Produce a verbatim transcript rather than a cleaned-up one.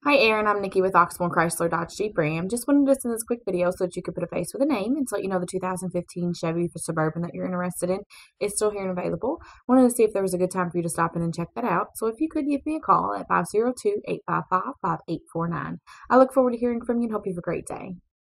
Hi, Erin. I'm Nikki with Oxmoor Chrysler Dodge Jeep Ram. Just wanted to send this quick video so that you could put a face with a name and to let you know the two thousand fifteen Chevy Suburban that you're interested in is still here and available. Wanted to see if there was a good time for you to stop in and check that out. So if you could give me a call at five zero two, eight five five, five eight four nine. I look forward to hearing from you and hope you have a great day.